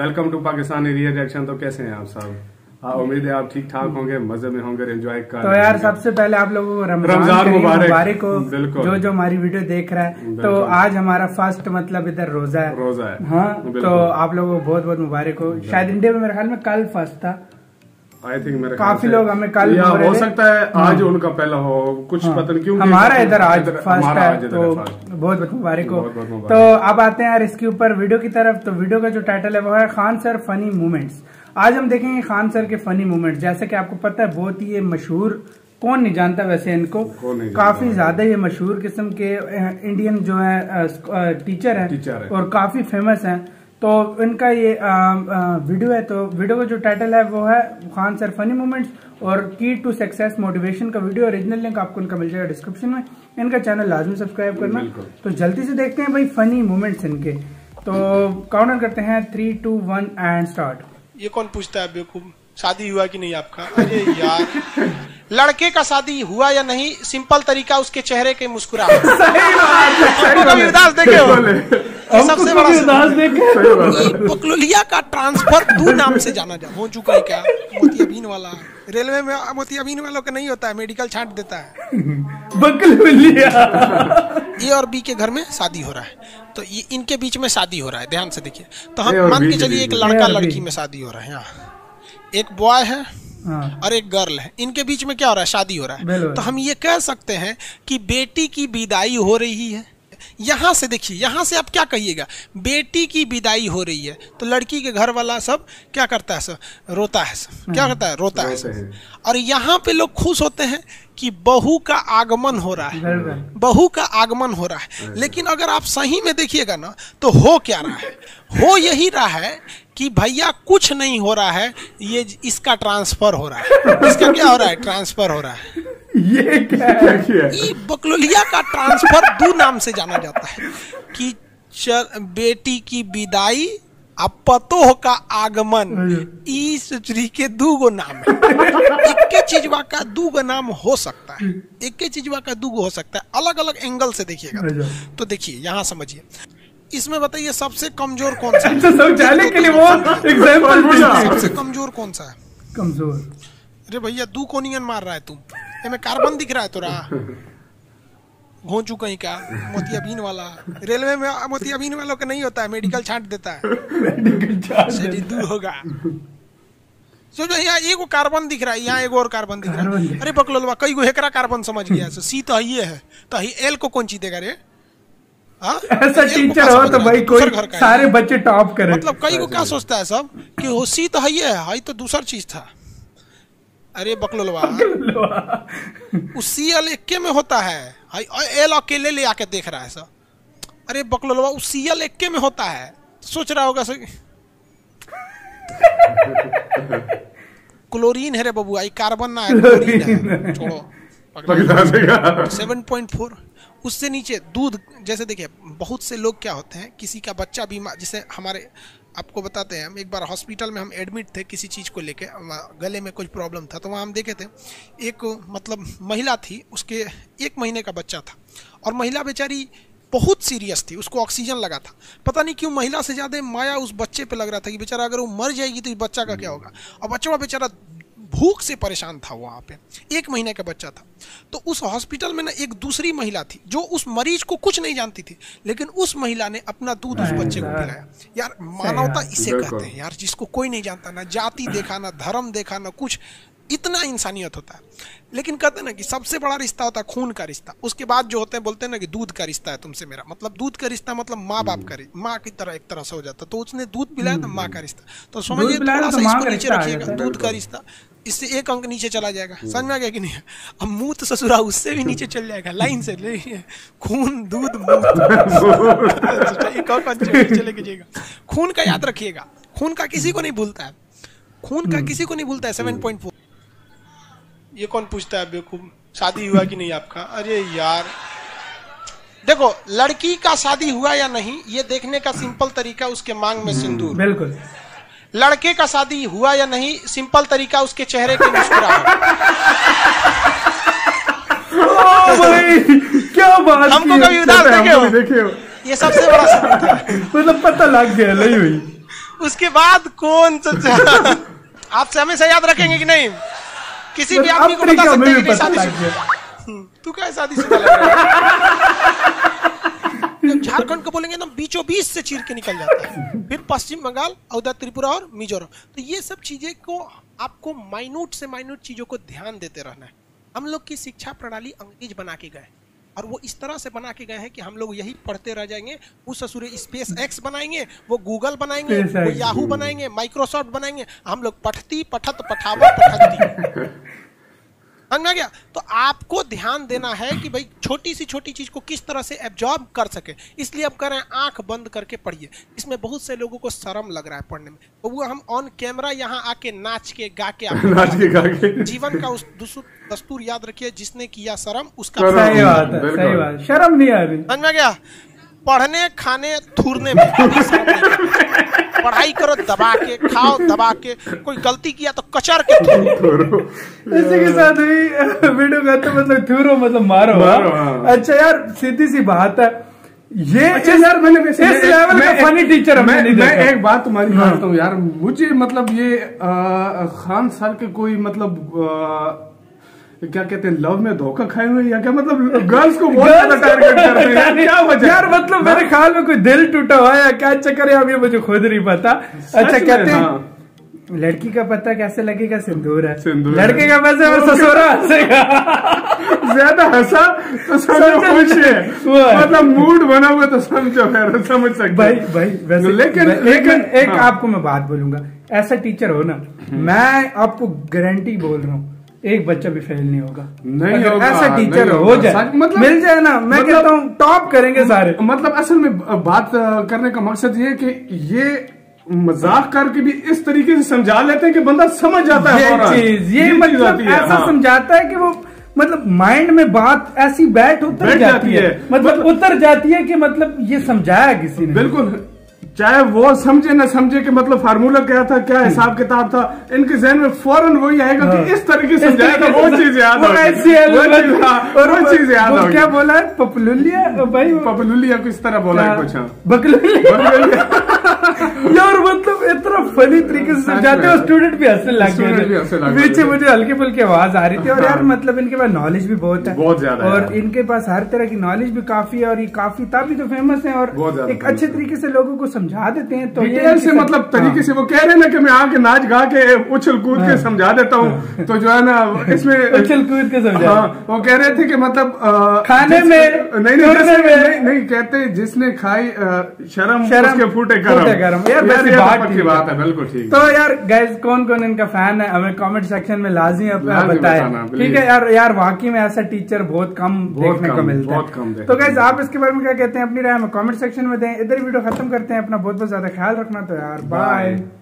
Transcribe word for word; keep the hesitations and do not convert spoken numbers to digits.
Welcome to Pakistani real reaction. तो कैसे हैं आप सब? हाँ, उम्मीद है आप ठीक ठाक होंगे, मजे में होंगे, एंजॉय कर। तो यार सबसे पहले आप लोगों को रमजान मुबारक हो, बिल्कुल। जो जो हमारी वीडियो देख रहा है। तो आज हमारा फर्स्ट मतलब इधर रोजा है रोजा है हाँ, तो आप लोगों को बहुत बहुत मुबारक हो। शायद इंडिया में मेरे ख्याल में कल फर्स्ट था। आई थिंक मेरे काफी लोग हमें कल या हो सकता है आज उनका पहला हो, कुछ हाँ, पता नहीं क्यों। हमारा इधर आज फर्स्ट है, तो बहुत बहुत मुबारक हो। तो अब आते हैं यार इसके ऊपर वीडियो की तरफ। तो वीडियो का जो टाइटल है वो है खान सर फनी मोमेंट्स। आज हम देखेंगे खान सर के फनी मोमेंट्स। जैसे कि आपको पता है बहुत ही ये मशहूर, कौन नहीं जानता वैसे इनको, काफी ज्यादा ये मशहूर किस्म के इंडियन जो है टीचर है और काफी फेमस हैं। तो इनका ये आ, आ, वीडियो है। तो वीडियो का जो टाइटल है वो है खान सर फनी मोमेंट्स और की टू सक्सेस मोटिवेशन का वीडियो। ओरिजिनल लिंक आपको इनका मिल जाएगा डिस्क्रिप्शन में। इनका चैनल लाजमी सब्सक्राइब करना। तो जल्दी से देखते हैं भाई फनी मोमेंट्स इनके। तो काउंट करते हैं three two one and start. ये कौन पूछता है बेवकूफ, शादी हुआ कि नहीं आपका? अरे यार, लड़के का शादी हुआ या नहीं, सिंपल तरीका उसके चेहरे के मुस्कुराहट। कभी उदास देखे हो? ये सबसे बड़ा उदास देखे। बकलोलिया का ट्रांसफर दू नाम से जाना जा हो चुका है क्या? मोतियाबिंद वाला रेलवे में मोतियाबिंद वालों का नहीं होता है, मेडिकल छांट देता है। बकलोलिया ए और बी के घर में शादी हो रहा है, तो ये इनके बीच में शादी हो रहा है। ध्यान से देखिए। तो हम मान के चलिए एक लड़का लड़की में शादी हो रहा है, यहाँ एक बॉय है हाँ। और एक गर्ल है, इनके बीच में क्या हो रहा है? शादी हो रहा है। तो हम ये कह सकते हैं कि बेटी की विदाई हो रही है। यहाँ से देखिए, यहाँ से आप क्या कहिएगा? बेटी की विदाई हो रही है तो लड़की के घर वाला सब क्या करता है? सब रोता है, सब क्या करता है? रोता है, है। और यहाँ पे लोग खुश होते हैं कि बहू का आगमन हो रहा है, बहू का आगमन हो रहा है। लेकिन अगर आप सही में देखिएगा ना, तो हो क्या रहा है? हो यही रहा है कि भैया कुछ नहीं हो रहा है, ये इसका ट्रांसफर हो रहा है। इसका क्या हो रहा है? ट्रांसफर हो रहा है। ये क्या है? ये बकलोलिया का ट्रांसफर दो नाम से जाना जाता है कि चल बेटी की विदाई अब पतोह का आगमन, ई सुचरी के दू गो नाम है। एक के चीजवा का दू गो नाम हो सकता है, एक के चीजवा का दू गो हो सकता है। अलग अलग एंगल से देखिएगा। तो देखिए यहाँ समझिए, इसमें बताइए सबसे कमजोर कौन सा है? समझाने के लिए वो एग्जांपल सबसे कमजोर कौन सा है? कमजोर? अरे भैया दू कोनियन मार रहा है तुम, में कार्बन दिख रहा है तोरा घोंचू कहीं का। मोतियाबिंद वाला रेलवे में मोतियाबिंद वालों का नहीं होता है, मेडिकल छांट देता है। मेडिकल होगा। सोचो यहाँ एगो कार्बन दिख रहा है, यहाँ एगो और कार्बन दिख रहा है। अरे बकलोलवा कई गो हेकरा कार्बन समझ गया। सी तो ये है, तो एल को कौन ची देगा रे? ऐसा टीचर हो तो भाई कोई सारे बच्चे टॉप करे। मतलब कई को क्या सोचता है सब कि हो सी तो ये है, हाई तो दूसरा चीज था। अरे बकलोलवा उस सी एल इक्के में होता है, एल अकेले ले आके देख रहा है सब। अरे बकलोलवा उस सी एल इक्के में होता है, सोच रहा होगा सर क्लोरीन है रे बबुआ, कार्बन ना है, क्लोरीन है। छोड़ो। सेवन पॉइंट फोर उससे नीचे दूध। जैसे देखिए बहुत से लोग क्या होते हैं, किसी का बच्चा बीमार, जिसे हमारे आपको बताते हैं, हम एक बार हॉस्पिटल में हम एडमिट थे किसी चीज़ को लेके, गले में कुछ प्रॉब्लम था। तो वहाँ हम देखे थे एक मतलब महिला थी, उसके एक महीने का बच्चा था और महिला बेचारी बहुत सीरियस थी, उसको ऑक्सीजन लगा था। पता नहीं क्यों महिला से ज़्यादा माया उस बच्चे पे लग रहा था कि बेचारा अगर वो मर जाएगी तो इस बच्चा का क्या होगा। और बच्चा बेचारा भूख से परेशान था, वहाँ पे एक महीने का बच्चा था। तो उस हॉस्पिटल में ना एक दूसरी महिला थी जो उस मरीज को कुछ नहीं जानती थी, लेकिन उस महिला ने अपना दूध उस बच्चे को पिलाया। यार मानवता इसे कहते हैं यार, जिसको कोई नहीं जानता, ना जाति देखा, ना धर्म देखा, ना कुछ, इतना इंसानियत होता है। लेकिन कहते हैं ना कि सबसे बड़ा रिश्ता होता है खून का रिश्ता। उसके बाद जो होते हैं बोलते हैं ना कि दूध का रिश्ता है तुमसे मेरा, मतलब दूध का रिश्ता मतलब माँ बाप का, माँ की तरह एक तरह से हो जाता। तो उसने दूध पिलाया तो माँ का रिश्ता। तो समझिए थोड़ा सा इसको नीचे रखिएगा, दूध का रिश्ता, इससे एक अंक नीचे चला जाएगा। समझ में आ गया कि नहीं? अब मूत ससुरा उससे भी नीचे चल जाएगा, लाइन से ले खून दूध मूत चले जाएगा। खून का याद रखिएगा, खून का किसी को नहीं भूलता है, खून का किसी को नहीं भूलता है। Seven point four. ये कौन पूछता है बेवकूफ, शादी हुआ कि नहीं आपका? अरे यार देखो, लड़की का शादी हुआ या नहीं ये देखने का सिंपल तरीका उसके मांग में सिंदूर। बिल्कुल। लड़के का शादी हुआ या नहीं सिंपल तरीका उसके चेहरे के मुस्कुराहट। क्या बात, हमको कभी उदास देखे हो? देखे हो? ये सबसे बड़ा सबूत है। मतलब पता लग गया नहीं हुई उसके बाद कौन सा आपसे हमेशा याद रखेंगे कि नहीं? किसी भी आदमी को बता सकते हैं कि शादी तू क्या शादीशुदा लग रहा है। झारखंड को बोलेंगे ना बीचों बीच से चीर के निकल जाता है, फिर पश्चिम बंगाल, उधर त्रिपुरा और मिजोरम। तो ये सब चीजें को आपको माइन्यूट से माइन्यूट चीजों को ध्यान देते रहना है। हम लोग की शिक्षा प्रणाली अंग्रेज बना के गए और वो इस तरह से बना के गए हैं कि हम लोग यही पढ़ते रह जाएंगे। वो ससुरे स्पेस एक्स बनाएंगे, वो गूगल बनाएंगे, वो याहू बनाएंगे, माइक्रोसॉफ्ट बनाएंगे। हम लोग पढ़ती पठत पठावत पठती समझ में गया। तो आपको ध्यान देना है कि भाई छोटी सी छोटी चीज को किस तरह से एब्जॉर्ब कर सके। इसलिए अब कह रहे हैं आंख बंद करके पढ़िए। इसमें बहुत से लोगों को शर्म लग रहा है पढ़ने में, तो वो हम ऑन कैमरा यहाँ आके नाच के गा के नाच के गा के जीवन का उस दस्तूर याद रखिए, जिसने किया शर्म उसका सही बात है, सही बात, शर्म नहीं आ रही। समझ में गया। पढ़ने खाने थूरने में पढ़ाई करो दबा के, खाओ दबा के, कोई गलती किया तो कचर के थूरो। इसी के साथ भी वीडियो करते मतलब थूरो मतलब मारो, मारो हाँ। अच्छा यार सीधी सी बात है ये। अच्छा यार मैंने इस लेवल का फनी टीचर मैं, मैं, मैं एक बात तुम्हारी मानता हूँ यार, मुझे मतलब ये आ, खान सर के कोई मतलब आ, क्या कहते हैं लव में धोखा खाए हुए या क्या, मतलब गर्ल्स को बहुत ज्यादा टारगेट कर रहे हैं क्या वजह यार? मतलब मेरे ख्याल में कोई दिल टूटा हुआ है क्या चक्कर है, अभी मुझे खुद नहीं पता। अच्छा कहते हैं हाँ। लड़की का पता कैसे लगेगा सिंदूर है, सिंदूर लड़के का पैसे वो ससुरा हंसेगा ज्यादा हंसा तो समझो खुश है, मतलब मूड बना हुआ तो समझो फिर समझ सकते भाई भाई वैसे लेकिन लेकिन एक आपको मैं बात बोलूंगा, ऐसा टीचर हो ना, मैं आपको गारंटी बोल रहा हूँ एक बच्चा भी फेल नहीं होगा। नहीं होगा, ऐसा टीचर नहीं हो जाए मतलब मिल जाए ना, मैं मतलब, कहता हूँ टॉप करेंगे सारे। मतलब असल में बात करने का मकसद ये कि ये मजाक करके भी इस तरीके से समझा लेते हैं कि बंदा समझ जाता है ये चीज, ये मतलब ऐसा हाँ। समझाता है कि वो मतलब माइंड में बात ऐसी बैठ उतर जाती है, मतलब उतर जाती है कि मतलब ये समझाया किसी ने। बिल्कुल, चाहे वो समझे ना समझे कि मतलब फार्मूला क्या था, क्या हिसाब किताब था, इनके जहन में फौरन वही आएगा कि इस तरीके से समझाया था, वो चीज याद होगी, और वो चीज याद होगी। क्या बोला है पपलुलिया भाई, पपलुलिया को इस तरह बोला है कुछ बकलुलिया यार, मतलब इतना फनी तरीके से समझाते हो स्टूडेंट भी हंसने लग गए। पीछे मुझे हल्की फुल्की आवाज आ रही थी और यार मतलब इनके पास नॉलेज भी बहुत है, बहुत ज्यादा, और इनके पास हर तरह की नॉलेज भी काफी है और ये काफी तभी तो फेमस है और एक अच्छे तरीके से लोगों को समझा देते हैं। तो ये से मतलब तरीके से वो कह रहे हैं ना कि मैं आके नाच गा के उछल कूद के समझा देता हूँ, तो जो है ना इसमें उछल कूद के समझा, वो कह रहे थे कि मतलब खाने में नहीं नहीं नहीं कहते जिसने खाई शर्म उसके फूटे गरम। यार बात की बात है, बिल्कुल ठीक। तो यार गाइस कौन कौन इनका फैन है हमें कमेंट सेक्शन में लाजमी अपना बताएं, ठीक है यार। यार वाकई में ऐसा टीचर बहुत कम देखने को मिलता है। तो गाइस आप इसके बारे में क्या कहते हैं, अपनी राय हमें कमेंट सेक्शन में दें। इधर वीडियो खत्म करते हैं, अपना बहुत बहुत ज्यादा ख्याल रखना। तो यार बाय।